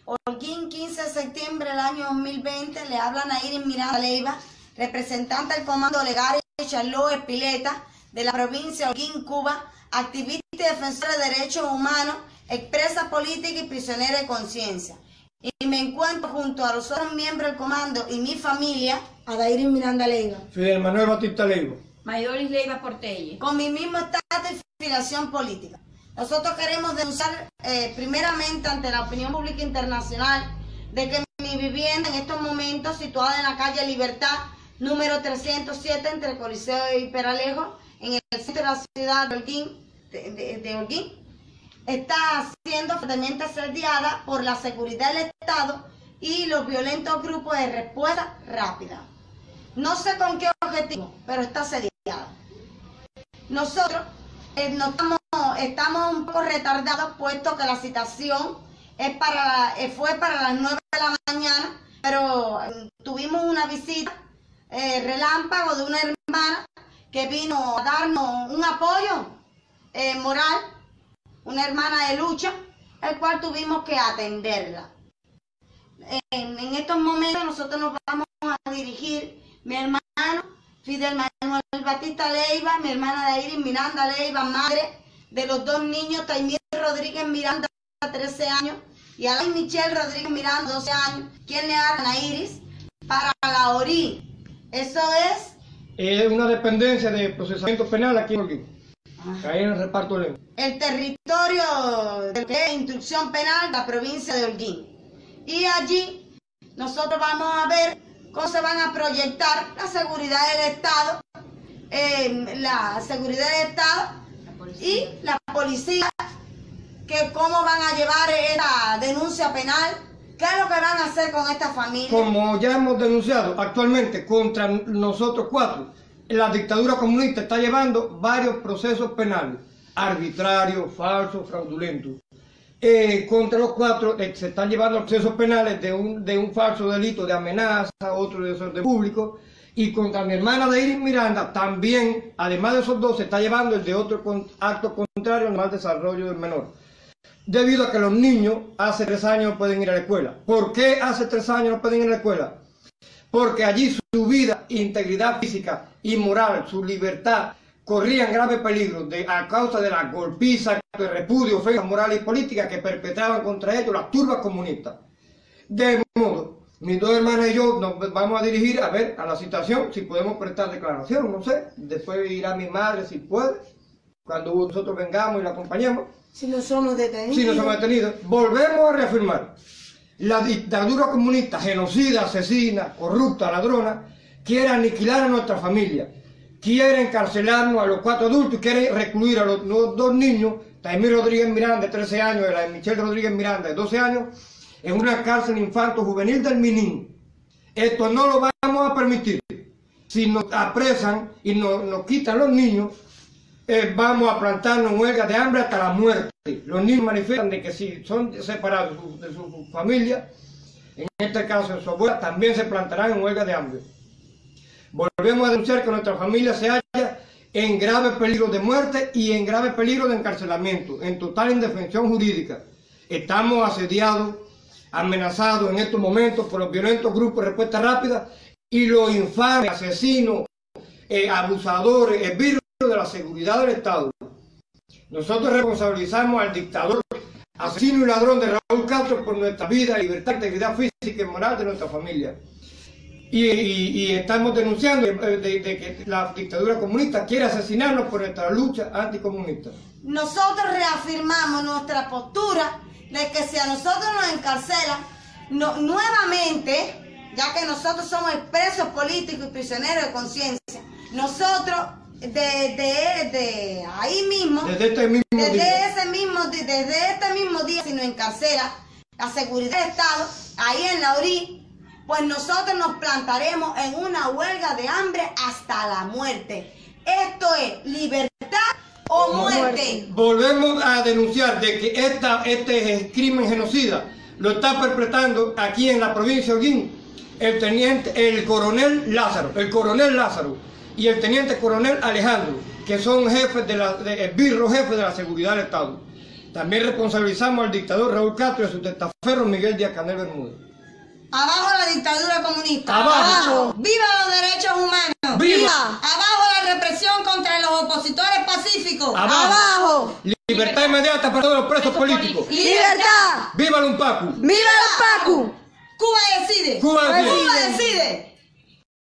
Holguín, 15 de septiembre del año 2020, le habla Nairis Miranda Leiva, representante del Comando Legal Charlotte Espileta de la provincia de Holguín, Cuba, activista y defensora de derechos humanos, expresa política y prisionera de conciencia. Y me encuentro junto a los otros miembros del comando y mi familia, Adairis Miranda Leiva, Fidel Manuel Batista Leiva, Maydoris Leiva Portelle, con mi mismo estatus y filiación política. Nosotros queremos denunciar primeramente ante la opinión pública internacional de que mi vivienda en estos momentos, situada en la calle Libertad, número 307, entre Coliseo y Peralejo, en el centro de la ciudad de Holguín, Holguín, está siendo fuertemente asediada por la seguridad del Estado y los violentos grupos de respuesta rápida. No sé con qué objetivo, pero está asediada. Nosotros estamos un poco retardados, puesto que la citación fue para las 9 de la mañana, pero tuvimos una visita relámpago de una hermana que vino a darnos un apoyo moral, una hermana de lucha, el cual tuvimos que atenderla. En estos momentos nosotros nos vamos a dirigir, mi hermano Fidel Manuel Batista Leiva, mi hermana Adairis Miranda Leiva, madre de los dos niños, Taimir Rodríguez Miranda, 13 años, y Alain Michelle Rodríguez Miranda, 12 años, quien le habla, Nairis, para la ORI. Eso es una dependencia de procesamiento penal aquí en Holguín. Ahí en el reparto de ley. El territorio de instrucción penal de la provincia de Holguín. Y allí nosotros vamos a ver cómo se van a proyectar la seguridad del Estado, y la policía, que cómo van a llevar esta denuncia penal, qué es lo que van a hacer con esta familia. Como ya hemos denunciado actualmente contra nosotros cuatro, la dictadura comunista está llevando varios procesos penales, arbitrarios, falsos, fraudulentos. Contra los cuatro se están llevando procesos penales de un falso delito de amenaza, otro de desorden público, y contra mi hermana Adairis Miranda también, además de esos dos, se está llevando el de otro acto contrario al mal desarrollo del menor. Debido a que los niños hace 3 años no pueden ir a la escuela. ¿Por qué hace 3 años no pueden ir a la escuela? Porque allí su vida, integridad física y moral, su libertad, corrían grave peligro a causa de las golpizas, de repudio, ofensas morales y políticas que perpetraban contra ellos las turbas comunistas. De modo, mis dos hermanas y yo nos vamos a dirigir a ver a la citación, si podemos prestar declaración, no sé. Después irá mi madre si puede, cuando nosotros vengamos y la acompañemos. Si no somos detenidos. Si no somos detenidos. Volvemos a reafirmar. La dictadura comunista, genocida, asesina, corrupta, ladrona, quiere aniquilar a nuestra familia. Quiere encarcelarnos a los 4 adultos y quiere recluir a los 2 niños, Taimir Rodríguez Miranda, de 13 años, y la Michelle Rodríguez Miranda, de 12 años, en una cárcel infanto-juvenil del Minin. Esto no lo vamos a permitir. Si nos apresan y nos quitan los niños, vamos a plantarnos en huelga de hambre hasta la muerte. Los niños manifiestan de que si son separados de su familia, en este caso de su abuela, también se plantarán en huelga de hambre. Volvemos a denunciar que nuestra familia se halla en grave peligro de muerte y en grave peligro de encarcelamiento, en total indefensión jurídica. Estamos asediados, amenazados en estos momentos por los violentos grupos de respuesta rápida y los infames, asesinos, abusadores, esbirros de la seguridad del Estado. Nosotros responsabilizamos al dictador, asesino y ladrón de Raúl Castro por nuestra vida, libertad, integridad física y moral de nuestra familia. Y estamos denunciando de que la dictadura comunista quiere asesinarnos por nuestra lucha anticomunista. Nosotros reafirmamos nuestra postura de que si a nosotros nos encarcelan nuevamente, ya que nosotros somos presos políticos y prisioneros de conciencia, nosotros desde ahí mismo, desde este mismo día, si nos encarcela la seguridad del Estado, ahí en la ORI, pues nosotros nos plantaremos en una huelga de hambre hasta la muerte. Esto es libertad o muerte. Volvemos a denunciar de que este crimen genocida lo está perpetrando aquí en la provincia de Holguín el coronel Lázaro y el teniente coronel Alejandro, que son jefes esbirros jefes de la seguridad del Estado. También responsabilizamos al dictador Raúl Castro y a su testaferro Miguel Díaz-Canel Bermúdez. Abajo la dictadura comunista. Abajo. ¡Viva los derechos humanos! ¡Viva! Abajo la represión contra los opositores pacíficos. Abajo. Libertad inmediata para todos los presos políticos. ¡Libertad! ¡Viva el UNPACU! ¡Viva la PACU! ¡Cuba decide! ¡Cuba decide! ¡Cuba decide!